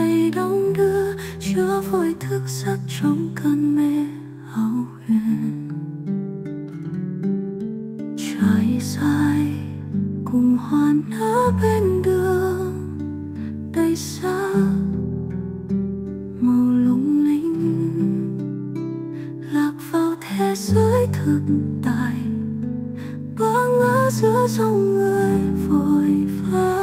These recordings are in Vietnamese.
ngày đong đưa, chưa vội thức giấc trong cơn mê hão huyền. Trải dài cùng hoa nở bên đường, đầy xa màu lung linh, lạc vào thế giới thực tại, bỡ ngỡ giữa dòng người vội vã.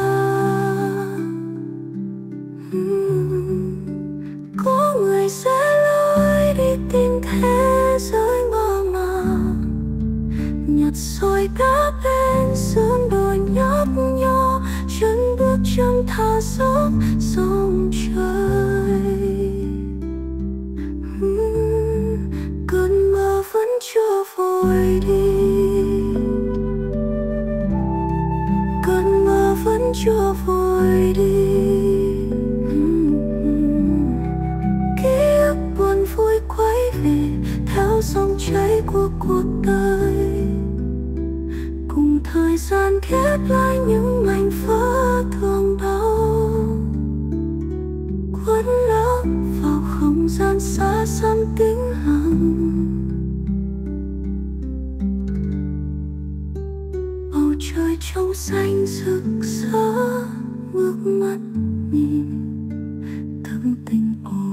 Có người sẽ lối đi tìm thế giới mơ màng, nhặt sỏi đá bên sườn đồi nhấp nhô, chân bước chân thả dốc sông trời. Cơn mơ vẫn chưa vội đi, cơn mơ vẫn chưa vội đi. Ký ức buồn vui quay về theo dòng chảy của cuộc đời, cùng thời gian ghép lại những mảnh vỡ thương đau, quấn lấp vào không gian xa xăm tĩnh lặng. Bầu trời trong xanh rực rỡ, ngước mắt nhìn thức tình ồn.